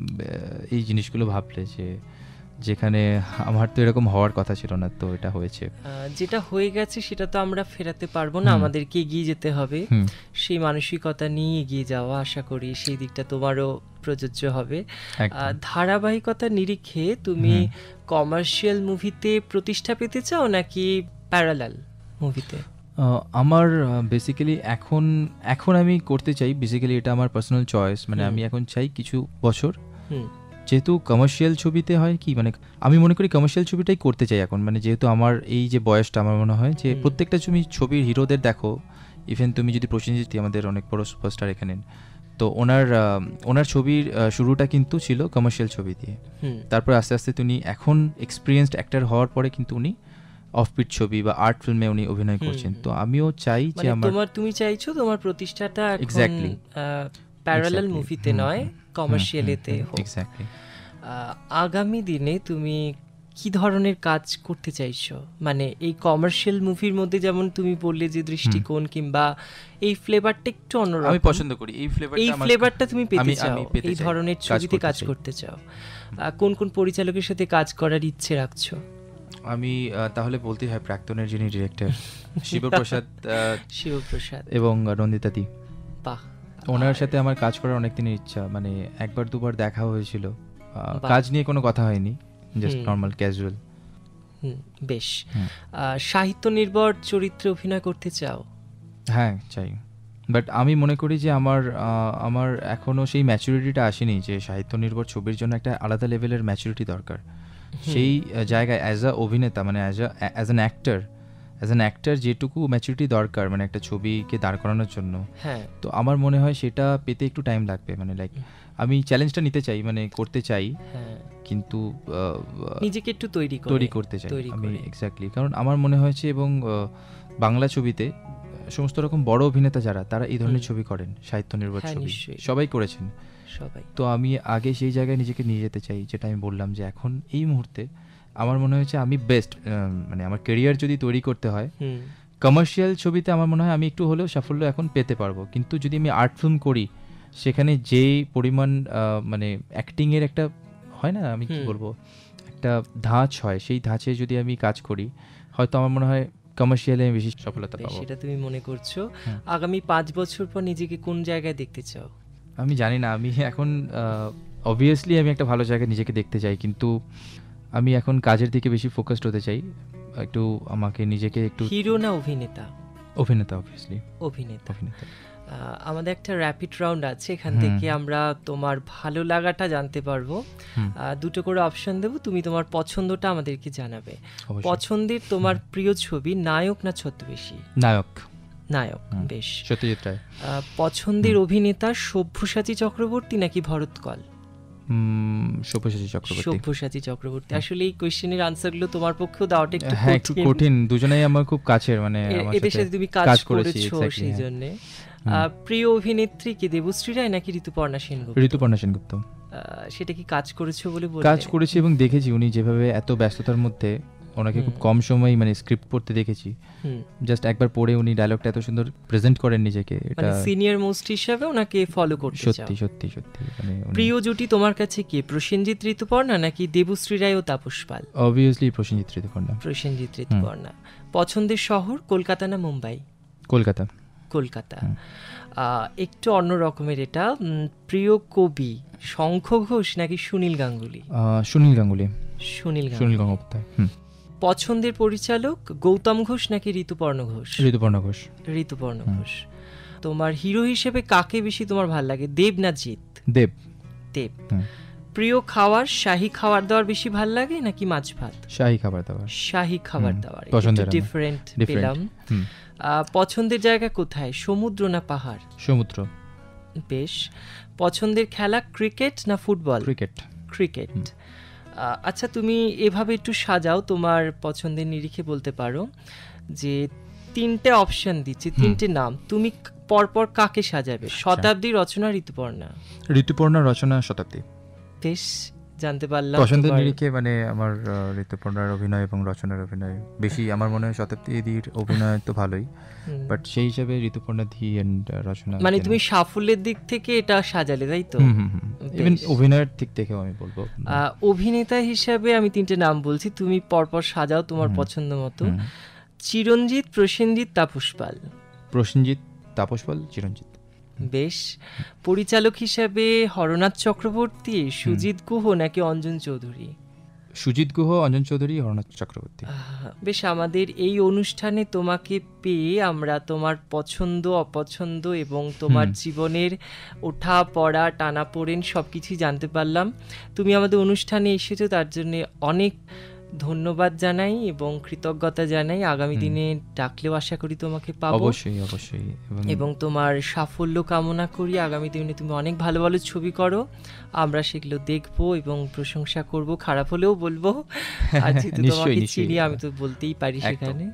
এই জিনিসগুলো ভাবলে যে যেখানে আমার তো এরকম হওয়ার কথা ছিল না, তো এটা হয়েছে। যেটা হয়ে গেছে সেটা তো আমরা ফেরাতে পারবো না, আমাদেরকে এগিয়ে যেতে হবে, সেই মানসিকতা নিয়ে এগিয়ে যাওয়া, আশা করি সেই দিকটা তোমারও প্রযোজ্য হবে। ধারাবাহিকতার নিরিখে তুমি কমার্শিয়াল মুভিতে প্রতিষ্ঠা পেতে চাও নাকি প্যারালাল মুভিতে? আমার বেসিক্যালি এখন এখন আমি করতে চাই, বেসিক্যালি এটা আমার পার্সোনাল চয়েস, মানে আমি এখন চাই কিছু বছর, যেহেতু কমার্শিয়াল ছবিতে হয় কি, মানে আমি মনে করি কমার্শিয়াল ছবিটাই করতে চাই এখন, মানে যেহেতু আমার এই যে বয়সটা, আমার মনে হয় যে প্রত্যেকটা তুমি ছবির হিরোদের দেখো, ইভেন তুমি যদি প্রসেনজিৎ আমাদের অনেক বড় সুপারস্টার এখানে, তো ওনার ওনার ছবির শুরুটা কিন্তু ছিল কমার্শিয়াল ছবি দিয়ে, তারপর আস্তে আস্তে তিনি এখন এক্সপিরিয়েন্সড অ্যাক্টর হওয়ার পরে কিন্তু উনি অফবিট ছবি বা আর্ট ফিল্মে উনি অভিনয় করছেন। তো আমিও চাই যে আমার তোমার তুমি চাইছো তোমার প্রতিষ্ঠাটা এক্স্যাক্টলি প্যারালাল মুভিতে নয়, কমার্শিয়ালেতে হোক। এক্স্যাক্টলি। আগামী দিনে তুমি কি ধরনের কাজ করতে চাইছো, মানে এই কমার্শিয়াল মুভির মধ্যে যেমন তুমি বললে যে দৃষ্টিকোণ কিংবা এই ফ্লেভারটা একটু অন্যরকম, আমি পছন্দ করি এই ফ্লেভারটা, এই ফ্লেভারটা তুমি পেতে চাও, এই ধরনের ছবিতে কাজ করতে চাও। কোন কোন পরিচালকের সাথে কাজ করার ইচ্ছে রাখছো? আমি তাহলে বলতেই হয় প্রাক্তনের যিনি ডিরেক্টর শিবপ্রসাদ শিবপ্রসাদ এবং নন্দিতা দি, বাহ, ওনার সাথে আমার কাজ করার অনেক দিনের ইচ্ছা, মানে একবার দুবার দেখা হয়েছিল, কাজ নিয়ে কোনো কথা হয়নি, জাস্ট নর্মাল ক্যাজুয়াল। হুম, বেশ। সাহিত্য নির্ভর চরিত্রে অভিনয় করতে চাও? হ্যাঁ চাই, বাট আমি মনে করি যে আমার আমার এখনো সেই ম্যাচুরিটিটা আসেনি যে সাহিত্য নির্ভর ছবির জন্য একটা আলাদা লেভেলের ম্যাচুরিটি দরকার। সেই জায়গায় অ্যাজ আ অভিনেতা, মানে as a as an actor as an actor যেটুকু ম্যাচুরিটি দরকার মানে একটা ছবিকে দাঁড় করানোর জন্য, হ্যাঁ, তো আমার মনে হয় সেটা পেতে একটু টাইম লাগবে, মানে লাইক আমি চ্যালেঞ্জটা নিতে চাই, মানে করতে চাই, কিন্তু নিজেকে একটু তৈরি তৈরি করতে চাই আমি। এক্স্যাক্টলি, কারণ আমার মনে হয়েছে এবং বাংলা ছবিতে সমস্ত রকম বড় অভিনেতা যারা, তারা এই ধরনের ছবি করেন, সাহিত্য নির্ভর ছবি সবাই করেছেন সবাই। তো আমি আগে সেই জায়গায় নিজেকে নিয়ে যেতে চাই, যেটা আমি বললাম যে এখন এই মুহূর্তে আমার মনে হয়েছে আমি বেস্ট, মানে আমার কেরিয়ার যদি তৈরি করতে হয় কমার্শিয়াল ছবিতে আমার মনে হয় আমি একটু হলেও সাফল্য এখন পেতে পারবো, কিন্তু যদি আমি আর্ট ফিল্ম করি সেখানে যেই পরিমাণ মানে অ্যাক্টিংয়ের একটা হয় না, আমি কি বলবো, একটা ধাঁচ হয়, সেই ধাঁচে যদি আমি কাজ করি হয়তো আমার মনে হয় কমার্শিয়ালে আমি বেশি সফলতা পাবো। সেটা তুমি মনে করছো? আগামী পাঁচ বছর পর নিজেকে কোন জায়গায় দেখতে চাও? আমি জানি না, আমি এখন অবভিয়াসলি আমি একটা ভালো জায়গায় নিজেকে দেখতে চাই, কিন্তু আমি এখন কাজের দিকে বেশি ফোকাসড হতে চাই, একটু আমাকে নিজেকে একটু। হিরো না অভিনেতা? অভিনেতা, অবভিয়াসলি অভিনেতা। অভিনেতা। আমাদের একটা র্যাপিড রাউন্ড আছে, এখান থেকে আমরা তোমার ভালো লাগাটা জানতে পারবো, দুটো করে অপশন দেবো, তুমি তোমার পছন্দটা আমাদেরকে জানাবে। পছন্দের তোমার প্রিয় ছবি নায়ক না ছদ্মবেশী? নায়ক। নায়ক, বেশ। সত্যজিৎ রায়। পছন্দের অভিনেতা সব্যসাচী চক্রবর্তী নাকি ভরত কল? সব্যসাচী চক্রবর্তী। সব্যসাচী চক্রবর্তী। আসলে এই কোশ্চেনের আনসারগুলো তোমার পক্ষেও দেওয়াটা একটু কঠিন, দুজনেই আমার খুব কাছের, মানে এদের সাথে তুমি কাজ করেছো সেই জন্য। প্রিয় অভিনেত্রী কি দেবশ্রী রায় নাকি ঋতুপর্ণা সেনগুপ্ত? ঋতুপর্ণা সেনগুপ্ত। সেটা কি কাজ করেছো বলে বললে? কাজ করেছি এবং দেখেছি উনি যেভাবে এত ব্যস্ততার মধ্যে ওনাকে খুব কম সময় মানে স্ক্রিপ্ট পড়তে দেখেছি, জাস্ট একবার পড়ে উনি ডায়লগটা এত সুন্দর প্রেজেন্ট করেন নিজেকে, এটা সিনিয়র মোস্ট হিসেবে ওনাকে ফলো করতে চাও? সত্যি সত্যি সত্যি। মানে প্রিয় জুটি তোমার কাছে কি প্রসেনজিৎ ঋতুপর্ণা নাকি দেবশ্রী রায় ও তাপস পাল? অবভিয়াসলি প্রসেনজিৎ ঋতুপর্ণা। প্রসেনজিৎ ঋতুপর্ণা। পছন্দের শহর কলকাতা না মুম্বাই? কলকাতা। কলকাতা। একটু অন্য রকমের এটা, প্রিয় কবি শঙ্খ ঘোষ নাকি সুনীল গাঙ্গুলি? সুনীল গাঙ্গুলি। সুনীল সুনীল গঙ্গোপাধ্যায়। পছন্দের পরিচালক গৌতম ঘোষ নাকি ঋতুপর্ণ ঘোষ? ঋতুপর্ণ ঘোষ। ঋতুপর্ণ ঘোষ। তোমার হিরো হিসেবে কাকে বেশি তোমার ভালো লাগে, দেব না জিৎ? দেব। দেব। প্রিয় খাবার শাহী খাবার দাবার বেশি ভাল লাগে নাকি মাছ ভাত? শাহী খাবার দাবার। শাহী খাবার দাবার পছন্দের, ডিফারেন্ট পেলাম। পছন্দের জায়গা কোথায়, সমুদ্র না পাহাড়? সমুদ্র। বেশ। পছন্দের খেলা ক্রিকেট না ফুটবল? ক্রিকেট। ক্রিকেট। আচ্ছা, তুমি এভাবে একটু সাজাও, তোমার পছন্দের নিরিখে বলতে পারো যে তিনটে অপশন দিচ্ছি, তিনটে নাম, তুমি পরপর কাকে সাজাবে? শতাব্দী, রচনা, ঋতুপর্ণা? ঋতুপর্ণা, রচনা, শতাব্দী। বেশ, জানতে পারলাম পছন্দের নিরিখে মানে আমার ঋতুপর্ণার অভিনয় এবং রচনার অভিনয় বেশি। আমার মনে হয় শতাব্দীর অভিনয় তো ভালোই, বাট সেই হিসাবে ঋতুপর্ণা দি এন্ড রচনা, মানে তুমি সাফল্যের দিক থেকে এটা সাজালে, তাই তো? ইভেন অভিনয়ের দিক থেকেও আমি বলবো। অভিনেতা হিসাবে আমি তিনটে নাম বলছি, তুমি পরপর সাজাও তোমার পছন্দ মতো। চিরঞ্জিত, প্রসেনজিৎ, তাপস পাল? প্রসেনজিৎ, তাপস পাল, চিরঞ্জিত। বেশ। পরিচালক হিসাবে হরনাথ চক্রবর্তী, সুজিত গুহ নাকি অঞ্জন চৌধুরী? সুজিত গুহ, অঞ্জন চৌধুরী, হরনাথ চক্রবর্তী। বেশ, আমাদের এই অনুষ্ঠানে তোমাকে পেয়ে আমরা তোমার পছন্দ অপছন্দ এবং তোমার জীবনের ওঠা পড়া টানাপোড়েন সব কিছুই জানতে পারলাম। তুমি আমাদের অনুষ্ঠানে এসেছো, তার জন্য অনেক ধন্যবাদ জানাই এবং কৃতজ্ঞতা জানাই। আগামী দিনে ডাকলেও আশা করি তোমাকে পাবো। অবশ্যই অবশ্যই। এবং তোমার সাফল্য কামনা করি। আগামী দিনে তুমি অনেক ভালো ভালো ছবি করো, আমরা সেগুলো দেখবো এবং প্রশংসা করব, খারাপ হলেও বলবো। আর যেহেতু তোমাকে চিনি, আমি তো বলতেই পারি সেখানে।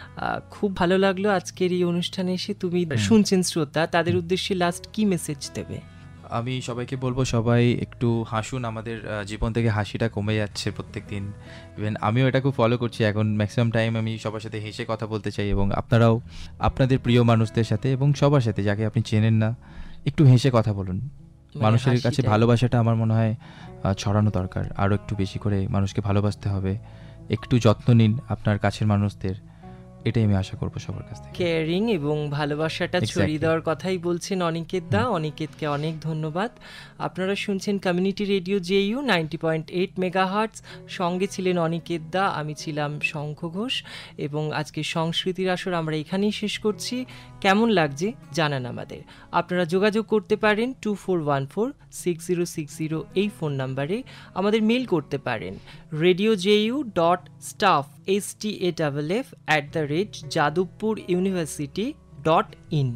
খুব ভালো লাগলো আজকের এই অনুষ্ঠানে এসে। তুমি শুনছেন শ্রোতা, তাদের উদ্দেশ্যে লাস্ট কি মেসেজ দেবে? আমি সবাইকে বলবো, সবাই একটু হাসুন। আমাদের জীবন থেকে হাসিটা কমে যাচ্ছে প্রত্যেক দিন। ইভেন আমিও এটা খুব ফলো করছি এখন। ম্যাক্সিমাম টাইম আমি সবার সাথে হেসে কথা বলতে চাই, এবং আপনারাও আপনাদের প্রিয় মানুষদের সাথে এবং সবার সাথে যাকে আপনি চেনেন না, একটু হেসে কথা বলুন। মানুষের কাছে ভালোবাসাটা আমার মনে হয় ছড়ানো দরকার। আরও একটু বেশি করে মানুষকে ভালোবাসতে হবে। একটু যত্ন নিন আপনার কাছের মানুষদের, এটাই আমি আশা করবো সবার কাছ থেকে। কেয়ারিং এবং ভালোবাসাটা ছড়িয়ে দেওয়ার কথাই বলছেন অনিকেত দা। অনিকেতকে অনেক ধন্যবাদ। আপনারা শুনছেন community radio JU ninety point eight megahertz. সঙ্গে ছিলেন অনিকেত দা, আমি ছিলাম শঙ্খ ঘোষ। এবং আজকে সংস্কৃতির আসর আমরা এখানেই শেষ করছি। কেমন লাগছে জানান আমাদের। আপনারা যোগাযোগ করতে পারেন two four one four six zero six zero এই ফোন নাম্বারে। আমাদের মেল করতে পারেন radio JU dot staff S T A double F at the rate Jadavpur university dot in.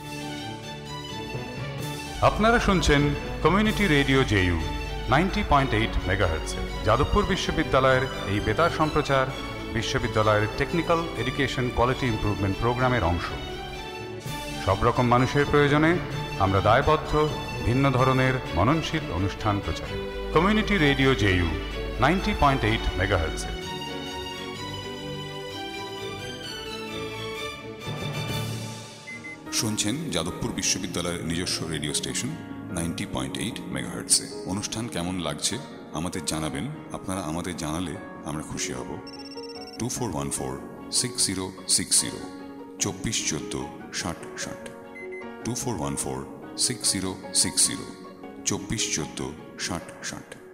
আপনারা শুনছেন community radio JU ninety point eight মেগাহার্টজে। যাদবপুর বিশ্ববিদ্যালয়ের এই বেতার সম্প্রচার বিশ্ববিদ্যালয়ের টেকনিক্যাল এডুকেশন কোয়ালিটি ইমপ্রুভমেন্ট প্রোগ্রামের অংশ। সব রকম মানুষের প্রয়োজনে আমরা দায়বদ্ধ ভিন্ন ধরনের মননশীল অনুষ্ঠান প্রচারে। Community radio JU ninety point eight মেগাহার্টজে। শুনছেন যাদবপুর বিশ্ববিদ্যালয়ের নিজস্ব radio station ninety point eight মেগাহার্টজে। অনুষ্ঠান কেমন লাগছে আমাদের জানাবেন। আপনারা আমাদের জানালে আমরা খুশি হব। Two four one four six zero six zero চব্বিশ চোদ্দ ষাট ষাট two four one four six zero six zero চব্বিশ চোদ্দ ষাট ষাট।